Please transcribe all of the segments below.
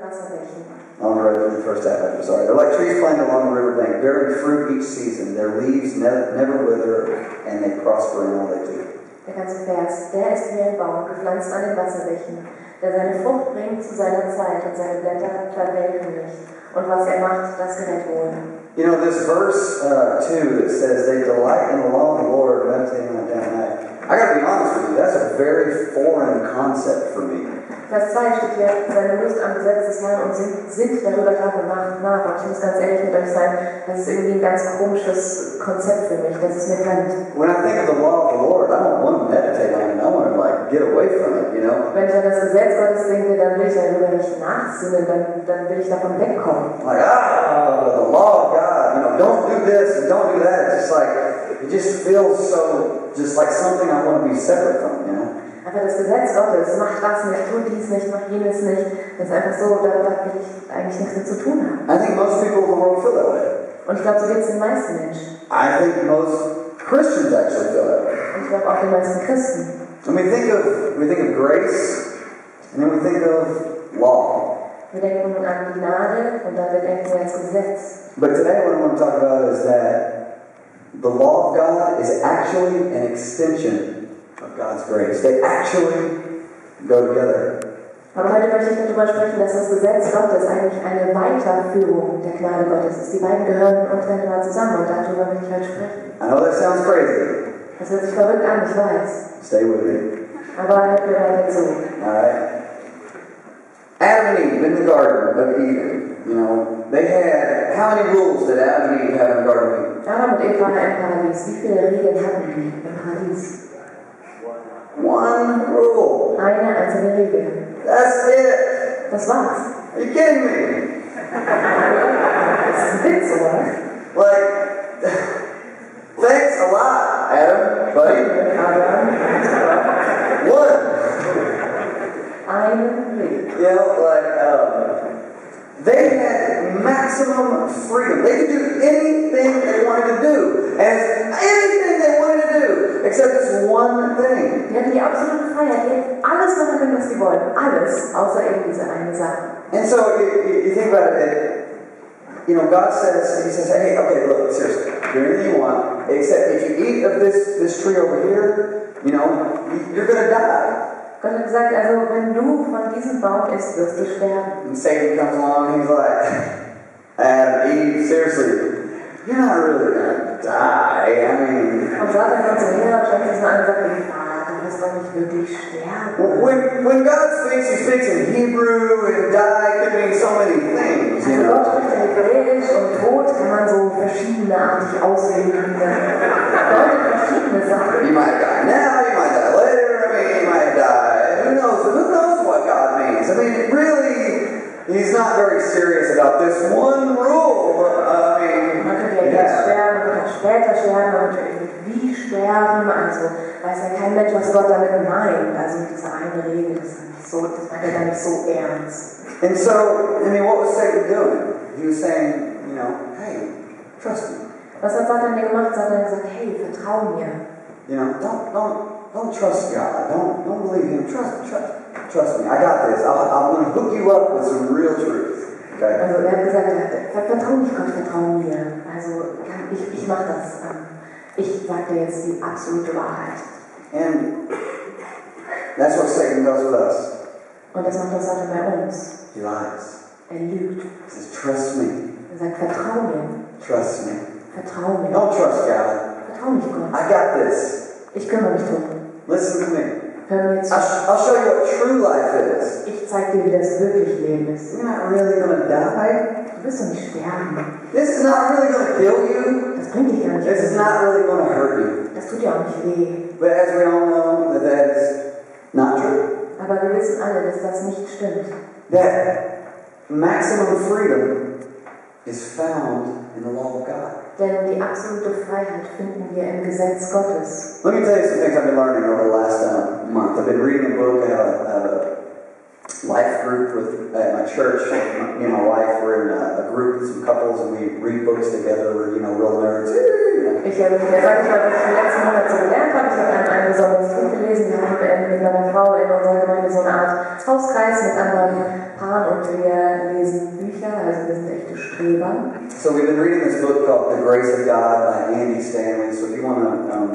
Wasserbächen. On the road from the first half, I'm sorry. They're like trees planted along the riverbank, bearing fruit each season. Their leaves never wither, and they prosper in all they do. Der ganze Vers, der ist wie ein Baum, gepflanzt an den Wasserbächen, der seine Frucht bringt zu seiner Zeit und seine Blätter verwelken nicht. Und was er macht, das gerät wohl. You know, this verse 2 that says, they delight in the law of the Lord, meditating on it day and night. I gotta be honest with you, that's a very foreign concept for me. Vers 2 steht hier, seine Lust am Gesetz des Herrn und sinnt darüber Tag und Nacht nach. Und ich muss ganz ehrlich mit euch sein, das ist irgendwie ein ganz komisches Konzept für mich, das ist mir fremd. When I think of the law of the Lord, I don't want to meditate on it, I want to like get away from it, you know? Wenn ich an das Gesetz Gottes denke, dann will ich darüber nicht nachsinnen, dann will ich davon wegkommen. Like, the law of God, you know, don't do this and don't do that. It's just like, it just feels so, just like something I want to be separate from, you know? Aber das Gesetz Gottes, mach das nicht, tu dies nicht, mach jenes nicht, das ist einfach so, da will ich eigentlich nichts mit zu tun haben. I think most people in the world feel that way. Und ich glaube, so geht es den meisten Menschen. I think most Christians actually feel that way. Und ich glaube auch den meisten Christen. And we think of grace, and then we think of law. Wir denken an Gnade und dann denken wir ans Gesetz. But today what I want to talk about is that the law of God is actually an extension of God's grace. They actually go together. Aber heute möchte ich darüber sprechen, dass das Gesetz Gottes eigentlich eine Weiterführung der Gnade Gottes ist. Die beiden gehören untrennbar zusammen und darüber möchte ich heute sprechen. I know that sounds crazy. Das hört sich verrückt an, ich weiß. Stay with me. Aber hört mir weiter zu. Alright. Adam and Eve in the Garden of Eden, you know, they had, how many rules did Adam and Eve have in the Garden of Eden? Adam und Eva im Paradies. Wie viele Regeln hatten die im Paradies? One rule. Eine einzige Regel. That's it. Das war's. Are you kidding me? Das ist ein Witz, oder? Like, thanks a lot, Adam, buddy. One. Eine Regel. You know, like, they had maximum freedom. They could do anything they wanted to do. And anything they wanted to do, except this one thing. Die hatten die absolute Freiheit, die hätten alles machen können, was sie wollten. Alles, außer eben diese eine Sache. And so, you think about it, you know, God says, He says, hey, okay, look, seriously, do anything you want, except if you eat of this tree over here, you know, you're going to die. Gott hat gesagt, also wenn du von diesem Baum isst, wirst du sterben. And Satan comes along and he's like, Adam, Eve, seriously, you're not really gonna die. I mean, Und Satan kommt so her und schaut sich so an und sagt, du wirst doch nicht wirklich sterben. when God speaks, He speaks in Hebrew, and die could mean so many things, you Also Gott know. spricht in Hebräisch und Tod kann man so verschiedenartig auslegen. Bedeutet verschiedene Sachen. You might die now, you might die later, I mean, you might die. Who knows what God means? I mean, really, He's not very serious about this one rule. I mean, Man könnte ja jetzt sterben, man könnte später sterben, man könnte irgendwie sterben. Also weiß ja kein Mensch, was Gott damit meint. Also diese eine Regel, das meint er gar nicht so ernst. And so, I mean, what was Satan doing? He was saying, you know, hey, trust me. Was hat Satan denn gemacht? Satan hat gesagt, hey, vertrau mir. You know, don't trust God. Don't believe Him. Trust me. I got this. I'm going to hook you up with some real truth. Okay? Also er hat gesagt, vertrau nicht Gott, vertrau mir. Also ich mach das. Ich sage dir jetzt die absolute Wahrheit. And that's what Satan does with us. Und das macht auch Satan bei uns. He lies. Er lügt. He says, trust me. Er sagt, vertrau mir. Trust me. Vertrau mir. Don't trust God. Vertrau nicht Gott. I got this. Ich kümmere mich drum. Listen to me. Hör mir zu. I'll show you what true life is. Ich zeig dir, wie das wirklich Leben ist. You're not really going to die. Du wirst doch nicht sterben. This is not really going to kill you. Das bringt dich gar nicht. This is not really going to hurt you. Das tut dir auch nicht weh. But as we all know, that is not true. Aber wir wissen alle, dass das nicht stimmt. That maximum freedom is found in the law of God. Denn die absolute Freiheit finden wir im Gesetz Gottes. Let me tell you some things I've been learning over the last month. I've been reading a book. I have a life group at my church. Me and my wife, we're in a group with some couples, and we read books together. We're, you know, real nerds. Ich sage mal, was ich im letzten Monat so gelernt habe. Ich habe ein besonderes Buch gelesen. Wir haben mit meiner Frau in unserer Gemeinde so eine Art Hauskreis mit anderen Paaren und wir lesen Bücher, also wir sind echte Streber. So we've been reading this book called The Grace of God by Andy Stanley. So if you want to,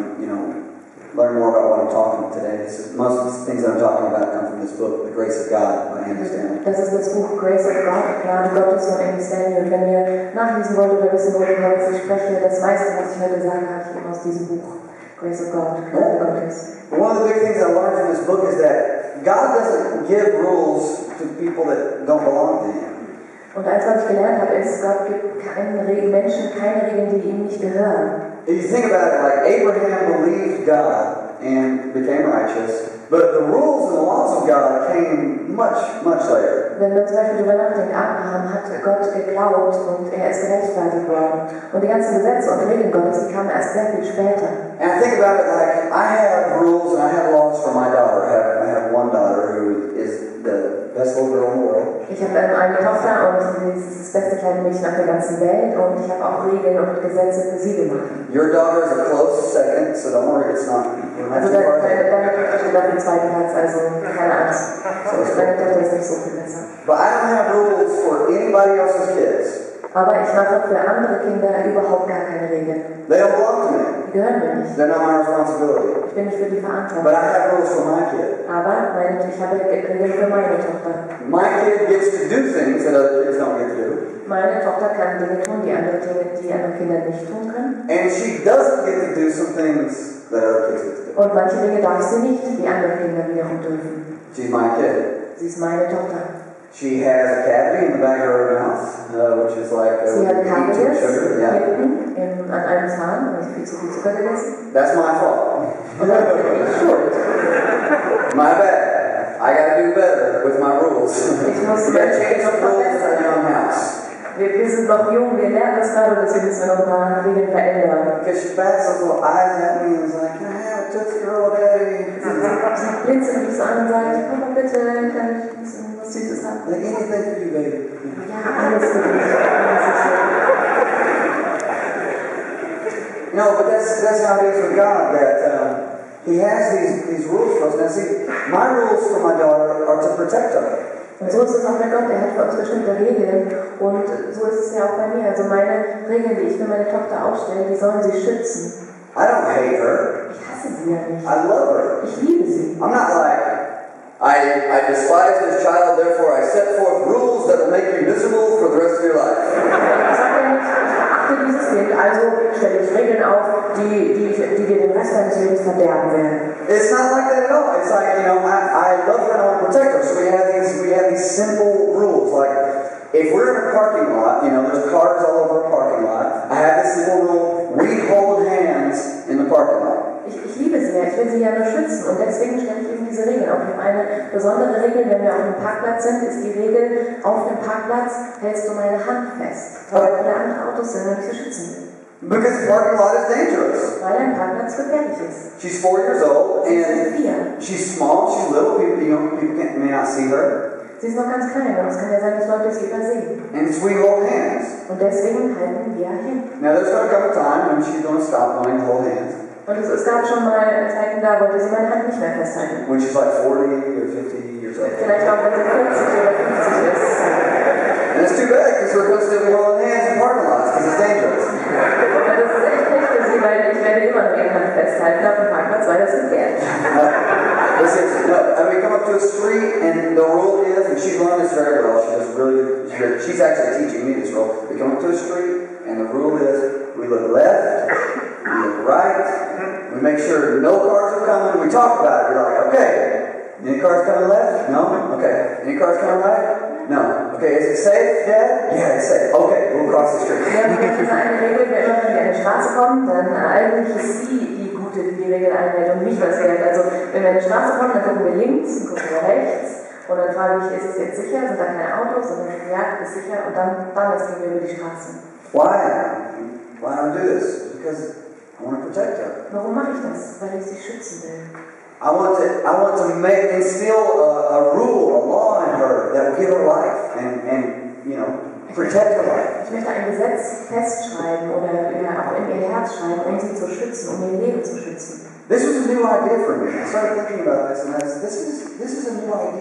learn more about what I'm talking about today, most of the things that I'm talking about come from this book, The Grace of God by Andy Stanley. Das ist das Buch Grace of God, Gnade Gottes von Andy Stanley. Und wenn ihr nachlesen wollt oder wissen wollt, worüber ich spreche, das meiste, was ich heute sage, habe ich eben aus diesem Buch, Grace of God, Gnade Gottes. One of the big things I learned from this book is that God doesn't give rules to people that don't belong to Him. Und eins, was ich gelernt habe, ist, Gott gibt keinen Menschen keine Regeln, die ihm nicht gehören. If you think about it, like Abraham believed God and became righteous, but the rules and the laws of God came much, much later. Wenn man zum Beispiel darüber nachdenkt, Abraham hat Gott geglaubt und er ist gerechtfertigt worden. Und die ganzen Gesetze und Regeln Gottes, die kamen erst sehr viel später. And I think about it like, I have rules and I have laws for my daughter. I have one daughter who is the best little girl in the world. Ich habe eine Tochter und sie ist das beste kleine Mädchen auf der ganzen Welt und ich habe auch Regeln und Gesetze für sie gemacht. Your daughter is a close second, so don't worry, it's not. Also deine Tochter steht auf dem zweiten Platz, also keine Angst. Deine Tochter ist nicht so viel besser. But I don't have rules for anybody else's kids. Aber ich mache für andere Kinder überhaupt gar keine Regeln. They don't belong to me. Die gehören mir nicht. They're not my responsibility. Ich bin nicht für die But verantwortlich. I have rules for my kid. Aber ich habe Regeln für meine Tochter. My kid gets to do things that other kids don't get to do. Meine Tochter kann Dinge tun, die andere Kinder nicht tun können. And she doesn't get to do some things that other kids get to do. Und manche Dinge darf sie nicht, die andere Kinder wiederum dürfen. She's my kid. Sie ist meine Tochter. She has a cavity in the back of her mouth, which is like Sie hat Karies sugar. Yeah. hinten an einem Zahn, weil sie viel zu viel Zucker gegessen. That's my fault. Und dann bin ich schuld. My bad. I gotta do better with my rules. Ich muss We gotta change some rules in our own house. Wir sind noch jung, wir lernen das gerade, deswegen müssen wir noch ein paar Regeln verändern. Because she bats those little eyes at me and is like, can I have a Tootsie Roll, Daddy? Sie blinzelt mich so an und sagt, Papa, bitte, kann ich ein bisschen was Süßes haben? Like anything for you, baby. Ja, alles für dich. No, but that's how it is with God, that He has these rules for us. Now see, my rules for my daughter are to protect her. Und so ist es auch bei Gott, er hat für uns bestimmte Regeln und so ist es ja auch bei mir. Also meine Regeln, die ich für meine Tochter aufstelle, die sollen sie schützen. I don't hate her. Ich hasse sie ja nicht. I love her. Ich liebe sie. I'm not like, I despise this child, therefore I set forth rules that will make you miserable for the rest of your life. Ich sage ja nicht, ich verachte dieses Kind, also stelle ich Regeln auf, die dir den Rest deines Lebens verderben werden. It's not like that at all. It's like, I love her and I want to protect her. So we have these simple rules. Like, if we're in a parking lot, there's cars all over a parking lot. I have this simple rule: we hold hands in the parking lot. Ich liebe sie ja, ich will sie ja nur schützen und deswegen stelle ich eben diese Regeln auf. Ich habe eine besondere Regel, wenn wir auf dem Parkplatz sind, ist die Regel, auf dem Parkplatz hältst du meine Hand fest, weil viele andere Autos sind und ich sie schützen will. Because the parking lot is dangerous. Weil ein Parkplatz gefährlich ist. She's 4 years old and Sie she's small, she's little. People may not see her. ist noch ganz klein und es kann ja sein, dass Leute sie übersehen. And we hold hands. Und deswegen halten wir hin. Now there's going to come a time when she's going to stop wanting to hold hands. Und es gab schon mal Zeiten, da wollte sie meine Hand nicht mehr festhalten. When she's like 40 or 50 years old. Vielleicht auch, wenn sie 40 oder 50 ist. And it's too bad because we're constantly holding hands in parking lots because it's dangerous. Und das ist echt schlecht für sie, weil ich werde immer noch ihre Hand festhalten auf dem Parkplatz, weil das gefährlich. We come up to a street and the rule is, and she's learned this very well, she's actually teaching me this rule. We come up to a street and the rule is, we look left, we look right, we make sure no cars are coming, we talk about it, we're like, okay, any cars coming left? No? Okay. Any cars coming right? No. Okay, is it safe, Dad? Yeah, it's safe. Okay, we'll cross the street. Ja, das ist eine Regel, wenn wir an eine Straße kommen, dann eigentlich ist sie die Regel einhält und nicht was hält. Also wenn wir an eine Straße kommen, dann gucken wir links und gucken wir rechts und dann frage ich, ist es jetzt sicher? Sind da keine Autos? Und dann sagen wir, ja, ist sicher und dann gehen wir über die Straße. Why do I do this? Because I want to protect her. Warum mache ich das? Weil ich sie schützen will. I want to instill a rule, a law in her that will give her life and protect her life. Ich möchte ein Gesetz festschreiben oder auch in ihr Herz schreiben, um sie zu schützen, um ihr Leben zu schützen. This was a new idea for me. I started thinking about this, and this is a new idea.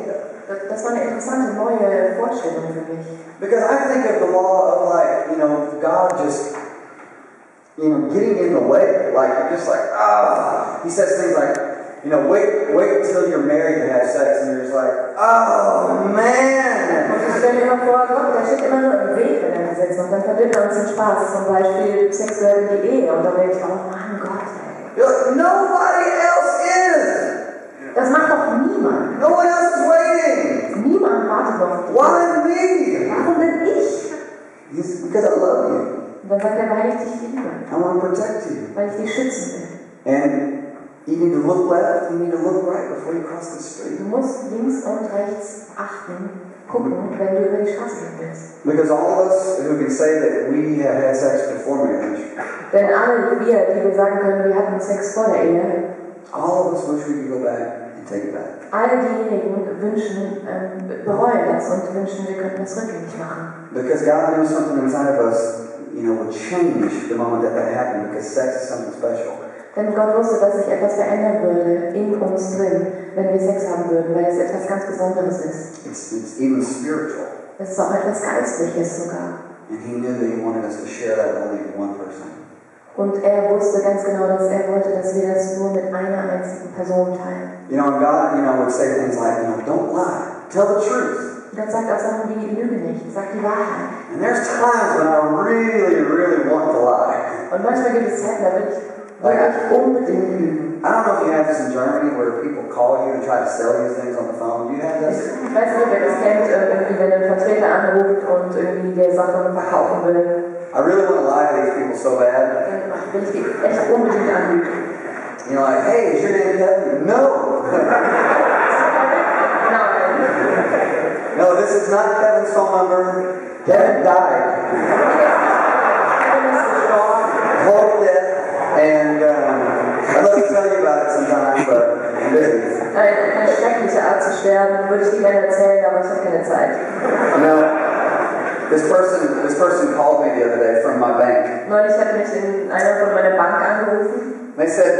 Das war eine interessante neue Vorstellung für mich. Because I think of the law of like, you know, God just, you know, getting in the way. Like, just like, he says things like, you know, wait until you're married to have sex, and you're just like, oh man. Und ich stelle mir immer vor, Gott, der steht immer nur im Weg, wenn er Gesetz macht. Dann verdirbt er uns den Spaß, zum Beispiel sexuell die Ehe. Und dann denke ich, oh Mann, Gott, ey. You're like, nobody else is. Das macht doch niemand. No one else is waiting. Niemand wartet auf dich. Why me? Warum bin ich? Because I love you. Und dann sagt er, weil ich dich liebe. I want to protect you. Weil ich dich schützen will. And you need to look left, you need to look right before you cross the street. Du musst links und rechts gucken, wenn du über die Straße gehen willst. Because all of us who can say that we have had sex before marriage, Denn alle wir, die wir sagen können, wir hatten Sex vor der Ehe, all of us wish we could go back and take it back. all diejenigen bereuen das und wünschen, wir könnten das rückgängig machen. Because God knew something inside of us, you know, would change the moment that happened, because sex is something special. Denn Gott wusste, dass sich etwas verändern würde in uns drin, wenn wir Sex haben würden, weil es etwas ganz Besonderes ist. It's even spiritual. Es ist auch etwas Geistliches sogar. And He knew that He wanted us to share that only with one person. Und er wusste ganz genau, dass er wollte, dass wir das nur mit einer einzigen Person teilen. You know, and God, you know, would say things like, you know, don't lie, tell the truth. Gott sagt auch Sachen wie, lüge nicht, sag die Wahrheit. And there's times when I really want to lie. Und manchmal gibt es Zeiten, da will ich wirklich unbedingt lügen. I don't know if you have this in Germany where people call you and try to sell you things on the phone. Do you have this? Ich weiß nicht, ob ihr das kennt, irgendwie, wenn ein Vertreter anruft und irgendwie der Sachen verkaufen will. I really want to lie to these people so bad. Dann will ich die echt unbedingt anlügen. You know, like, hey, is your name Kevin? No! No, this is not Kevin's phone number. Kevin died. Total death. And I'd love to tell you about it sometime, but I'm busy. Eine schreckliche Art zu sterben, würde ich dir gerne erzählen, aber ich habe keine Zeit. No. This person called me the other day from my bank. Neulich hat mich einer von meiner Bank angerufen. They said,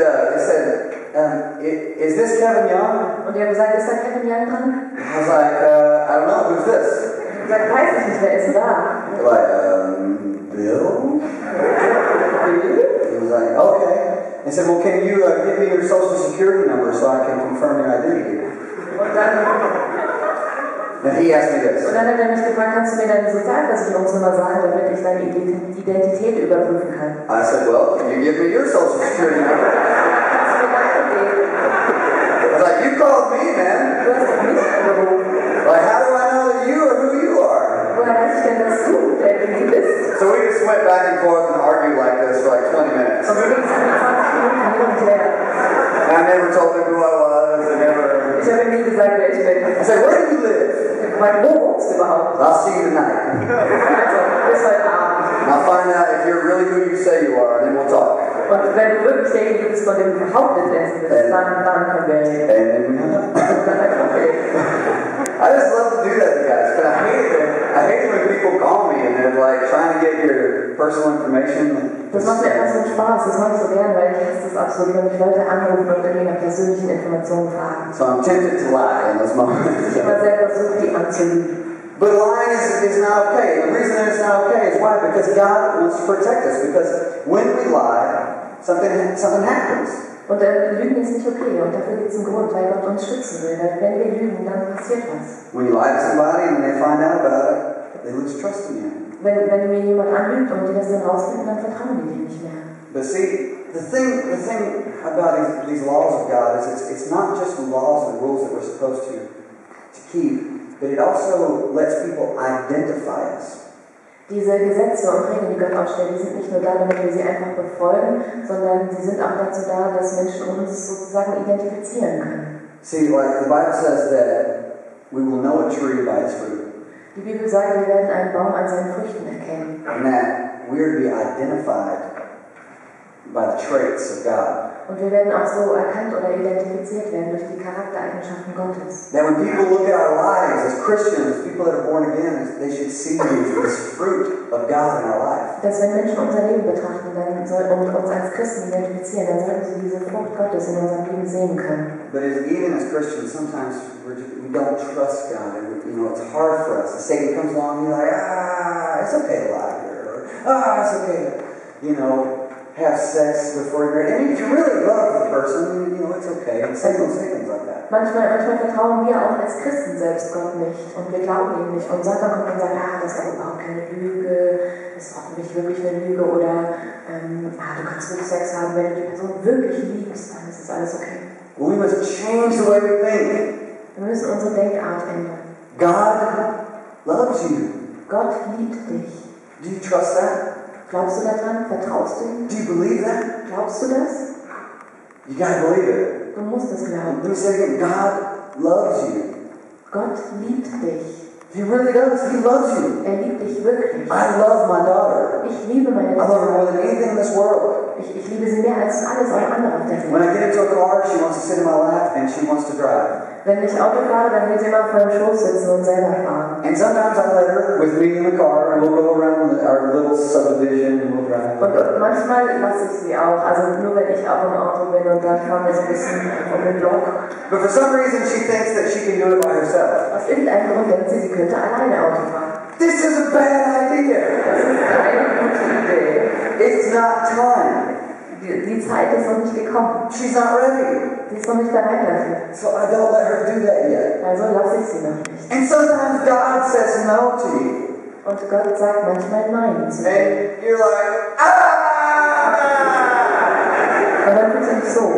is this Kevin Young? Und die haben gesagt, ist da Kevin Young dran? I was like, I don't know, who's this? Ich habe gesagt, weiß ich nicht, wer ist denn da? They're like, Bill? He was like, okay. They said, well, can you give me your social security number so I can confirm your identity? And he asked me this. Und dann hat er mich gefragt, kannst du mir deine Sozialversicherungsnummer sagen, damit ich deine Identität überprüfen kann? I said, well, can you give me your social security number? Kannst du mir deine geben? I was like, you called me, man. Du hast doch mich angerufen. Like, how do I know that you are who you are? Woher weiß ich denn, dass du der bist? So we just went back and forth and argued like this for like 20 minutes. Und so ging es für 20 Minuten hin und her. And I never told him who I was. Ich habe ihm nie gesagt, wer ich bin. I said, where do you live? Ich habe gefragt, wo wohnst du überhaupt? I'll see you tonight. Also, bis heute Abend. And I'll find out if you're really who you say you are, and then we'll talk. Und wenn du wirklich derjenige bist, von dem du behauptet bist, dann können wir reden. And then we hung up. I just love to do that to guys, but I hate it when people call me and they're like trying to get your personal information. Das macht mir einfach so Spaß, das mache ich so gern, weil ich hasse das absolut, wenn mich Leute anrufen und irgendwie nach persönlichen Informationen fragen. So I'm tempted to lie in those moments. Ich immer selber versuche, die anzulügen. But lying is not okay. The reason that it's not okay is why? Because God wants to protect us. Because when we lie, something happens. Und Lügen ist nicht okay und dafür gibt es einen Grund, weil Gott uns schützen will. Weil wenn wir lügen, dann passiert was. When you lie to somebody and they find out about it, they lose trust in you. Wenn mir jemand anlügt und die das dann rausfinden, dann vertrauen die dir nicht mehr. But see, the thing about these laws of God is it's not just the laws and rules that we're supposed to keep, but it also lets people identify us. Diese Gesetze und Regeln, die Gott aufstellt, die sind nicht nur da, damit wir sie einfach befolgen, sondern sie sind auch dazu da, dass Menschen uns sozusagen identifizieren können. See, like the Bible says that we will know a tree by its fruit. Die Bibel sagt, wir werden einen Baum an seinen Früchten erkennen. And that we are to be identified by the traits of God. Und wir werden auch so erkannt oder identifiziert werden durch die Charaktereigenschaften Gottes. That when people look at our lives as Christians, people that are born again, they should see this fruit of God in our life. Dass wenn Menschen unser Leben betrachten und uns als Christen identifizieren, dann sollten sie diese Frucht Gottes in unserem Leben sehen können. But even as Christians, sometimes we don't trust God, and it's hard for us. Satan comes along and you're like, it's okay to lie here, or it's okay to, have sex before you're married. And if you really love the person, it's okay. And Satan will say things like that. Manchmal vertrauen wir auch als Christen selbst Gott nicht und wir glauben ihm nicht. Und Satan kommt und sagt, das ist doch überhaupt keine Lüge, das ist auch nicht wirklich eine Lüge oder du kannst wirklich Sex haben, wenn du die Person wirklich liebst, dann ist das alles okay. We must change the way we think. Wir müssen unsere Denkart ändern. God loves you. Gott liebt dich. Do you trust that? Glaubst du daran? Vertraust du ihm? Do you believe that? Glaubst du das? You gotta believe it. Du musst es glauben. Let me say it again. God loves you. Gott liebt dich. He really does. He loves you. Er liebt dich wirklich. I love my daughter. Ich liebe meine I love her more Tochter. than anything in this world. Ich liebe sie mehr als alles andere auf der When Welt. I get into a car, she wants to sit in my lap and she wants to drive. Wenn ich Auto fahre, dann will sie immer vor dem Schoß sitzen und selber fahren. And sometimes I let her with me in the car and we'll go around our little subdivision and we'll drive. Und manchmal lasse ich sie auch, also nur wenn ich auch im Auto bin und dann fahren wir so ein bisschen um den Block. But for some reason she thinks that she can do it by herself. Aus irgendeinem Grund denkt sie könnte alleine Auto fahren. This is a bad idea. Das ist keine gute Idee. It's not time. Die Zeit ist noch nicht gekommen. She's not ready. Sie ist noch nicht bereit dafür. So I don't let her do that yet. Also lasse ich sie noch nicht. And sometimes God says no to you. Und Gott sagt manchmal Nein zu dir. And you're like, Und dann fühlt sich so.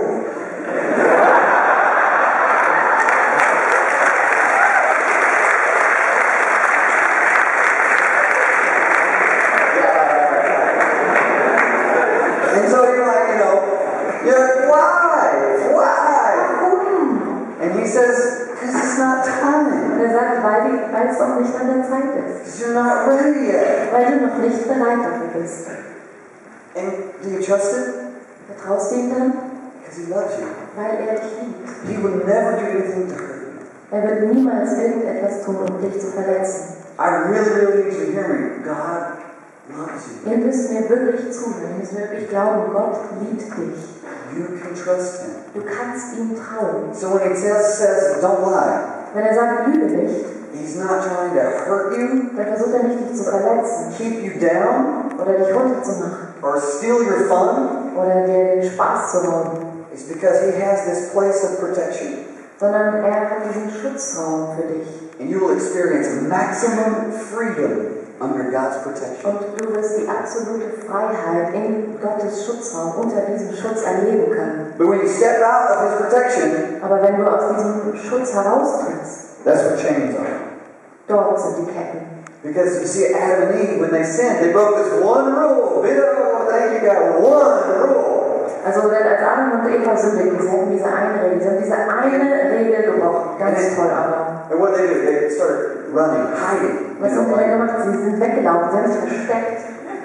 And so you're like, why? And he says, because it's not time. Und er sagt, weil es noch nicht an der Zeit ist. Because you're not ready yet. Weil du noch nicht bereit dafür bist. And do you trust him? Vertraust du ihm dann? Because he loves you. Weil er dich liebt. He would never do anything to hurt you. Er wird niemals irgendetwas tun, um dich zu verletzen. I really need you to hear me. God loves you. Ihr müsst mir wirklich zuhören. Ihr müsst wirklich glauben, Gott liebt dich. You can trust him. Du kannst ihm trauen. So when he says don't lie, Wenn er sagt, lüge nicht, he's not trying to hurt you, dann versucht er nicht, dich zu verletzen keep you down, oder dich runterzumachen or steal your fun. oder dir den Spaß zu rauben, It's because he has this place of protection. sondern er hat diesen Schutzraum für dich. And you will experience maximum freedom under God's protection. Und du wirst die absolute Freiheit in Gottes Schutzraum, unter diesem Schutz erleben können. But when you step out of his protection, Aber wenn du aus diesem Schutz heraustrittst, that's what chains are. dort sind die Ketten. Because you see, Adam and Eve, when they sinned, they broke this one rule. Thank you, God, one rule. Also wenn als Adam und Eva sündigten, sie hatten diese eine Regel, sie haben diese eine Regel gebrochen. Ganz toll, aber. And what did they do? They started running, hiding. Was haben sie denn gemacht? Sie sind weggelaufen, sie haben sich versteckt.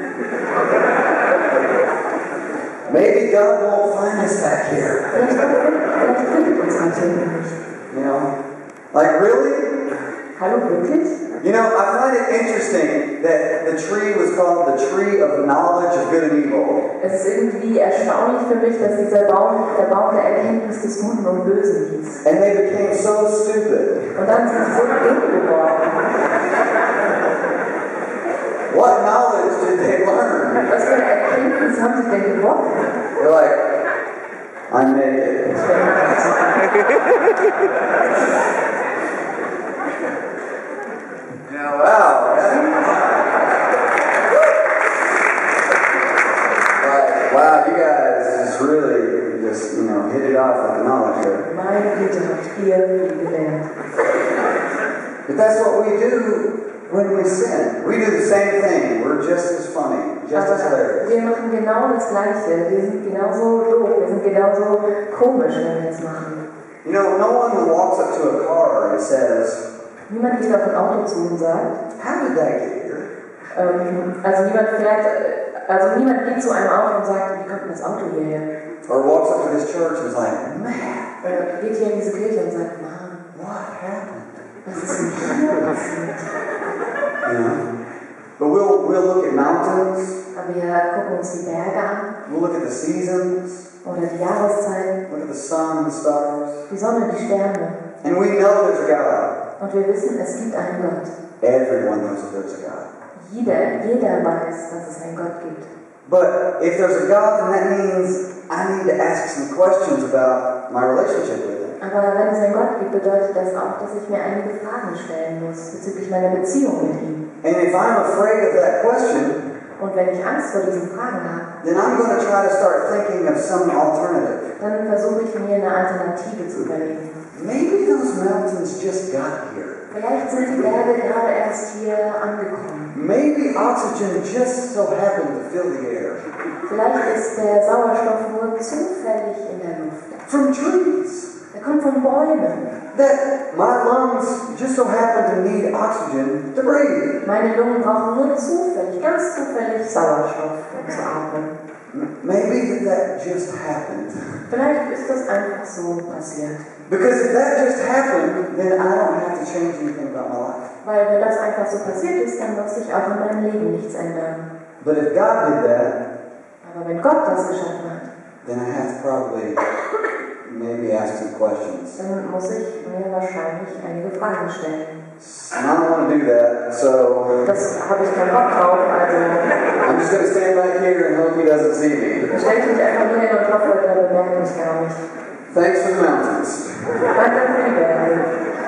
Maybe God won't find us back here. Vielleicht findet uns Gott hier nicht. Like really? Hallo, wirklich? I find it interesting that the tree was called the tree of knowledge of good and evil. Es ist irgendwie erstaunlich für mich, dass dieser Baum der Baum der Erkenntnis des Guten und Bösen hieß. And they became so stupid. Und dann sind sie so dumm geworden. What knowledge did they learn? Was für eine Erkenntnis haben sie denn gewonnen? They're like, I'm naked. Wow. Wow, you guys just really hit it off with the knowledge here. Meine Güte, habt ihr viel gelernt. But that's what we do when we sin. We do the same thing. We're just as funny, just as hilarious. Wir machen genau das Gleiche. Wir sind genauso doof, wir sind genauso komisch, wenn wir das machen. No one walks up to a car and says, Niemand geht auf ein Auto zu und sagt, how did that get here? niemand geht zu einem Auto und sagt, wie kommt denn das Auto hierher? or walks up to this church and is like, man, geht hier in diese Kirche und sagt, Mann, what happened? was ist denn hier passiert? You know? But we'll look at mountains, Aber wir gucken uns die Berge an we'll look at the seasons, oder die Jahreszeiten, look at the sun and the stars, die Sonne, die Sterne. and we know there's a God. Und wir wissen, es gibt einen Gott. Everyone knows that there's a God. Jeder weiß, dass es einen Gott gibt. But if there's a God, then that means I need to ask some questions about my relationship with Him. Aber wenn es einen Gott gibt, bedeutet das auch, dass ich mir einige Fragen stellen muss bezüglich meiner Beziehung mit ihm. And if I'm afraid of that question, Und wenn ich Angst vor diesen Fragen habe, then I'm going to try to start thinking of some alternative. dann versuche ich mir eine Alternative zu überlegen. Maybe those mountains just got here. Vielleicht sind die Berge gerade erst hier angekommen. Maybe oxygen just so happened to fill the air. Vielleicht ist der Sauerstoff nur zufällig in der Luft. From trees. Er kommt von Bäumen. That my lungs just so happen to need oxygen to breathe. Meine Lungen brauchen nur zufällig, ganz zufällig Sauerstoff, um zu atmen. Maybe that just happened. Vielleicht ist das einfach so passiert. Because if that just happened, then I don't have to change anything about my life. Weil wenn das einfach so passiert ist, dann muss sich auch in meinem Leben nichts ändern. But if God did that, Aber wenn Gott das geschaffen hat, then I have to probably maybe ask some questions. dann muss ich mir wahrscheinlich einige Fragen stellen. And I don't want to do that, so Das habe ich keinen Bock drauf, also I'm just going to stand back here and hope He doesn't see me. stelle ich mich einfach hier hin und hoffe, der bemerkt mich gar nicht. Thanks for the mountains. Danke für die Berge.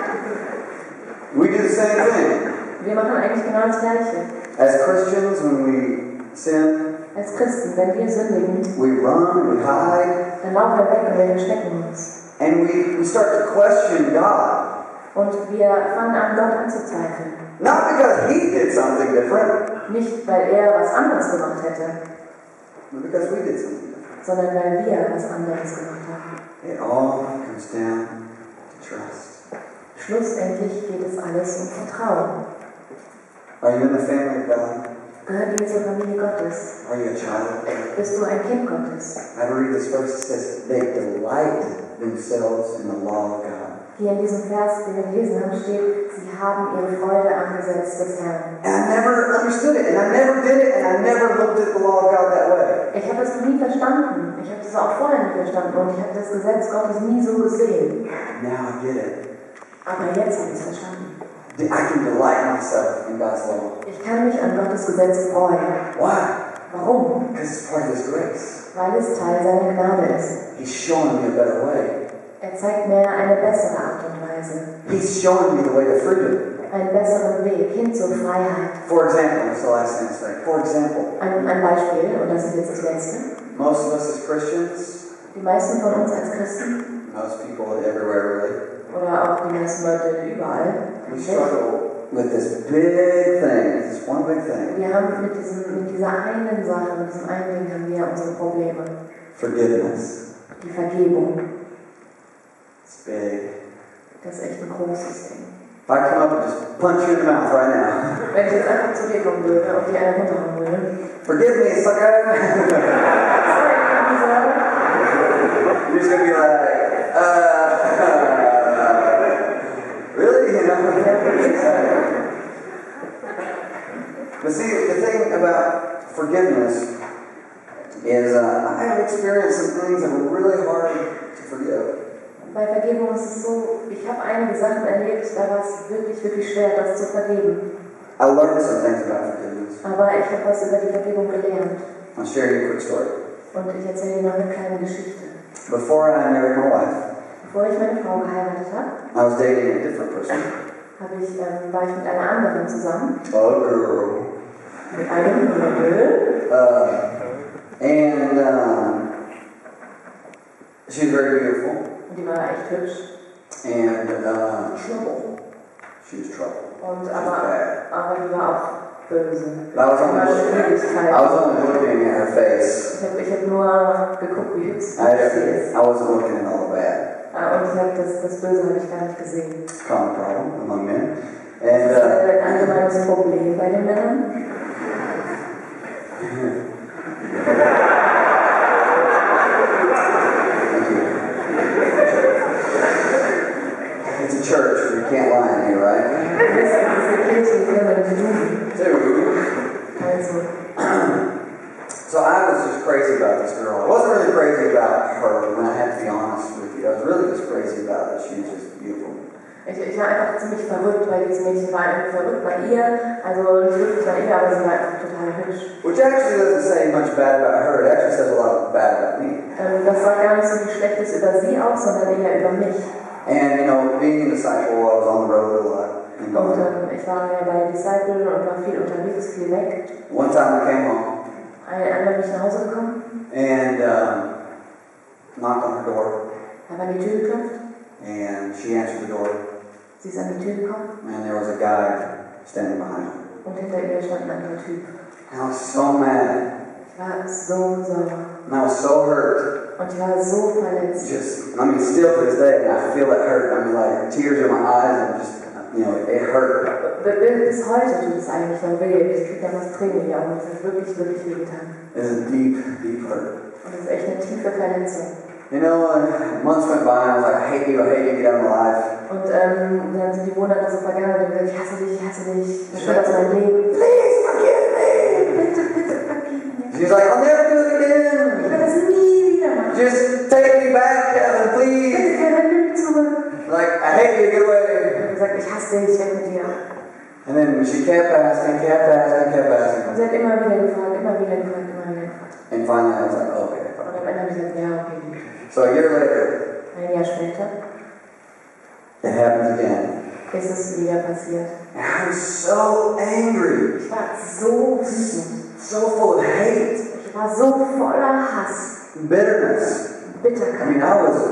We do the same thing. Wir machen eigentlich genau das Gleiche. As Christians, when we sin, Als Christen, wenn wir sündigen, we run, we hide, dann laufen wir weg und wir verstecken uns. and we start to question God. Und wir fangen an, Gott anzuzweifeln. Not because He did something different, Nicht, weil er was anderes gemacht hätte, but because we did something different. sondern weil wir was anderes gemacht haben. It all comes down to trust. Schlussendlich geht es alles um Vertrauen. Are you in the family of God? Gehört ihr zur Familie Gottes? Are you a child of God? Bist du ein Kind Gottes? I read this verse. It says, they delight themselves in the law of God. Hier in diesem Vers, den wir gelesen haben, steht, sie haben ihre Freude am Gesetz des Herrn. And I never understood it, and I never did it, and I never looked at the law of God that way. Ich habe das nie verstanden. Ich habe das auch vorher nicht verstanden und ich habe das Gesetz Gottes nie so gesehen. Now I get it. Aber jetzt habe ich es verstanden. I can delight myself in God's law. Ich kann mich an Gottes Gesetz freuen. Why? Warum? Because it's part of His grace. Weil es Teil seiner Gnade ist. He's showing me a better way. Er zeigt mir eine bessere Art und Weise. He's showing me the way to freedom. Einen besseren Weg hin zur Freiheit. For example, that's the last thing to say. For example, Ein Beispiel, und das ist jetzt das Letzte. most of us as Christians, Die meisten von uns als Christen, most people everywhere really, oder auch die meisten Leute überall, we struggle with this big thing, this one big thing, wir haben mit dieser einen Sache, mit diesem einen Ding haben wir unsere Probleme. forgiveness. Die Vergebung. It's big. Das ist echt ein großes Ding. If I come up and just punch you in the mouth right now, Wenn ich jetzt einfach zu dir kommen würde und dir eine runterhauen würde, forgive me, sucker. You're just gonna be like, really? You know? But see, the thing about forgiveness is I have experienced some things that were really hard to forgive. bei Vergebung ist es so, ich habe einige Sachen erlebt, da war es wirklich, wirklich schwer, das zu vergeben. I learned some things about forgiveness. Aber ich habe was über die Vergebung gelernt. I'll share you a quick story. Und ich erzähle dir noch eine kleine Geschichte. Before I married my wife, Bevor ich meine Frau geheiratet habe, I was dating a different person. war ich mit einer anderen zusammen. Oh, girl. Mit einem Mädel. And she was very beautiful. Und die war echt hübsch. And Trouble. she was trouble. Und She was bad. aber die war auch böse. But I was Die war Schwierigkeiten. only looking at her face. Ich hab nur geguckt, wie hübsch sie ist. I wasn't looking at all the bad. Und ich hab das Böse habe ich gar nicht gesehen. Common problem among men. Das And ist ein allgemeines Problem bei den Männern. Ich war einfach ziemlich verrückt, weil dieses Mädchen war einfach verrückt bei ihr. Also nicht wirklich bei ihr, aber sie war einfach total hübsch. Which actually doesn't say much bad about her. It actually says a lot bad about me. Das sagt gar nicht so viel Schlechtes über sie aus, sondern eher über mich. And, you know, being a disciple, I was on the road a lot. Und ich war ja bei Disciple und war viel unterwegs, viel weg. One time I came home. Einmal bin ich nach Hause gekommen. And knocked on her door. Habe an die Tür geklopft. And she answered the door. Sie ist an die Tür gekommen. And there was a guy standing behind her. Und hinter ihr stand ein anderer Typ. And I was so mad. Ich war so sauer. And I was so hurt. Und ich war so verletzt. Still to this day, I feel that hurt. I mean, like, tears in my eyes, and just, you know, it hurt. Bis heute tut es eigentlich noch weh. Ich kriege da was Tränen in die Augen. Das hat wirklich, wirklich weh getan. It's a deep, deep hurt. Und das ist echt eine tiefe Verletzung. You know, months went by, and I was like, I hate you, get out of my life. Und dann sind die Monate so vergangen und ich gesagt, ich hasse dich, ich hasse mein Leben. Please forgive me! Bitte, bitte, vergib mir. She's like, I'll never do it again. Ich werde das nie wieder machen. Just take me back, Kevin, please. Bitte, Kevin, nimm mich zurück. Like, I hate you, get away. Ich habe gesagt, ich hasse dich, weg mit dir. And then she kept asking. Und sie hat immer wieder gefragt. And finally I was like, okay. Und am Ende habe ich gesagt, ja, okay. So a year later, Ein Jahr später it happens again. ist es wieder passiert. And I was so angry. Ich war so wütend. So full of hate. Ich war so voller Hass. Bitterness. Bitterkeit. I mean,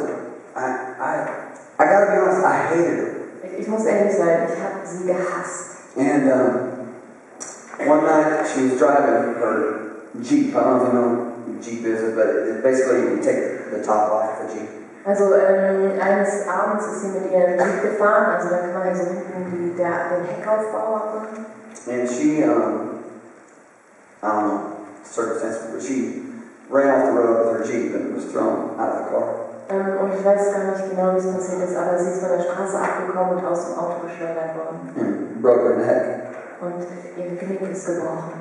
I gotta be honest, I hated her. Ich muss ehrlich sein, ich habe sie gehasst. And one night she was driving her Jeep. I don't know if you know what Jeep is, but basically you take the top off the Jeep. Also eines Abends ist sie mit ihrem Jeep gefahren, also da kann man so hinten den Heckaufbau abmachen. And she, I don't know, circumstances, but she ran off the road with her Jeep and was thrown out of the car. Und ich weiß gar nicht genau, wie es passiert ist, aber sie ist von der Straße abgekommen und aus dem Auto geschleudert worden. And broke her neck. Und ihr Knick ist gebrochen.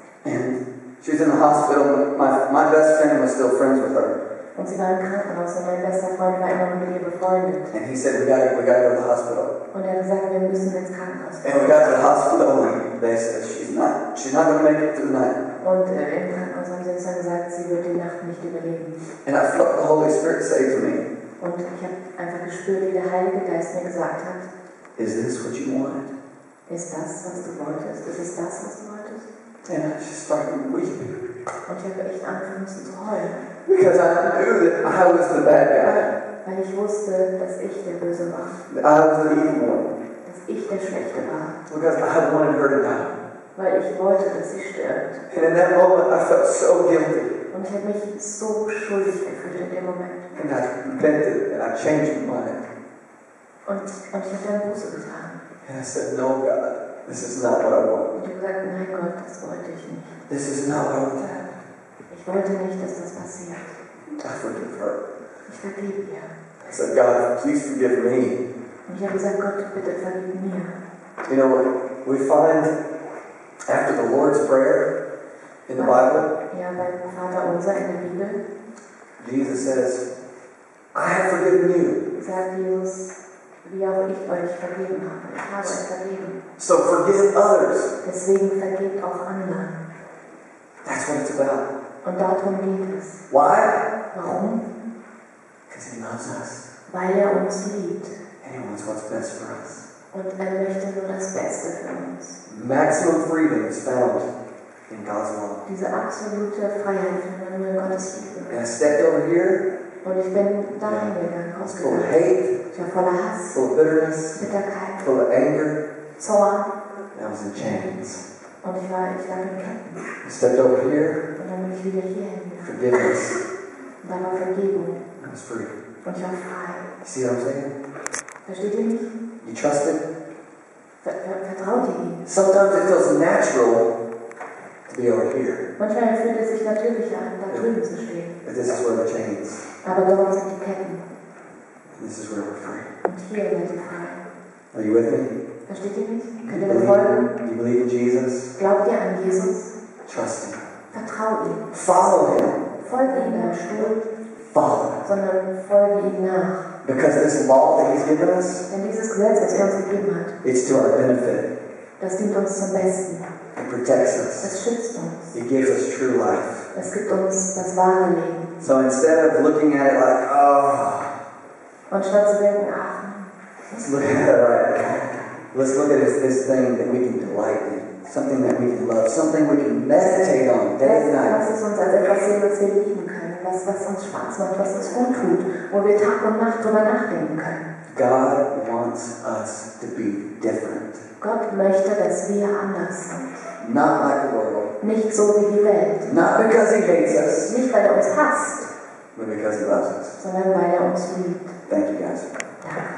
And she's in the hospital. My best friend was still friends with her. Und sie war im Krankenhaus und mein bester Freund war immer mit ihr befreundet. And he said, we gotta go to the hospital. Und er hat gesagt, wir müssen ins Krankenhaus. And we got to the hospital and they said, she's not going to make it through the night. Und im Krankenhaus haben sie uns dann gesagt, sie wird die Nacht nicht überleben. And I felt the Holy Spirit say to me, Und ich habe einfach gespürt, wie der Heilige Geist mir gesagt hat, is this what you wanted? ist das, was du wolltest? Ist es das, was du wolltest? And I just started weeping. Und ich habe echt angefangen zu heulen. Because I knew that I was the bad guy. Weil ich wusste, dass ich der Böse war. That I was the evil one. Dass ich der Schlechte war. Because I wanted her to die. Weil ich wollte, dass sie stirbt. And in that moment I felt so guilty. Und ich habe mich so schuldig gefühlt in dem Moment. And I repented and I changed my mind. Und ich habe dann Buße getan. And I said, no God, this is not what I want. Und ich habe gesagt, nein Gott, das wollte ich nicht. This is not what I want to happen. Ich wollte nicht, dass das passiert. I forgive her. Ich vergebe ihr. I said, God, please forgive me. Und ich habe gesagt, Gott, bitte vergib mir. You know, we find after the Lord's Prayer in the Bible, Ja, beim Vater unser in der Bibel Jesus says, I have forgiven you. sagt Jesus, wie auch ich euch vergeben habe. Ich habe euch vergeben. So forgive others. Deswegen vergebt auch anderen. That's what it's about. Und darum geht es. Why? Warum? Because He loves us. Weil er uns liebt. And He wants what's best for us. Und er möchte nur das Beste für uns. Maximum freedom is found in God's love. Diese absolute Freiheit findet man nur in Gottes Liebe. And I stepped over here, Und ich bin dahin gegangen, full of rausgegangen. hate, Ich war voller Hass, full of bitterness, Bitterkeit, full of anger. Zorn. And I was in chains. Und ich lag in Ketten. I stepped over here, Und dann bin ich wieder hierhin gegangen. forgiveness. Und da war Vergebung. I was free. Und ich war frei. You see what I'm saying? Versteht ihr mich? You trust Him? Vertraut ihr ihm? Sometimes it feels natural to be over here. Manchmal fühlt es sich natürlicher an, da drüben zu stehen. But this is where the chains. Aber dort sind die Ketten. And this is where we're free. Und hier seid ihr frei. Are you with me? Versteht ihr mich? Könnt ihr mir folgen? You believe in Jesus? Glaubt ihr an Jesus? Trust Him. Vertraut ihm. Follow Him. Folge ihm nicht stuhl, Follow Him. sondern folge ihm nach. Because this law that He's given us, Denn dieses Gesetz, das er uns gegeben hat, it's to our benefit. das dient uns zum Besten. It protects us. Es schützt uns. It gives us true life. Es gibt uns das wahre Leben. So instead of looking at it like, oh, Und statt zu denken, ach, let's look at it right. Let's look at this thing that we can delight in, something that we can love, something we can meditate on day and lass night. es uns als etwas sehen, was wir lieben können, was uns Spaß macht, was uns gut tut, wo wir Tag und Nacht drüber nachdenken können. God wants us to be different. Gott möchte, dass wir anders sind. Not like the world. Nicht so wie die Welt. Not because He hates us, Nicht, weil er uns hasst, but because He loves us. sondern weil er uns liebt. Thank you guys. Danke.